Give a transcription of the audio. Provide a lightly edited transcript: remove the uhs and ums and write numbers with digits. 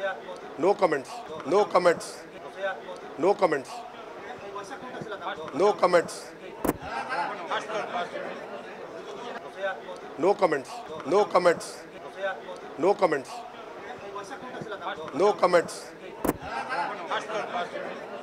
No comments. No comments. No comments. No comments. No comments. No comments. No comments. No comments.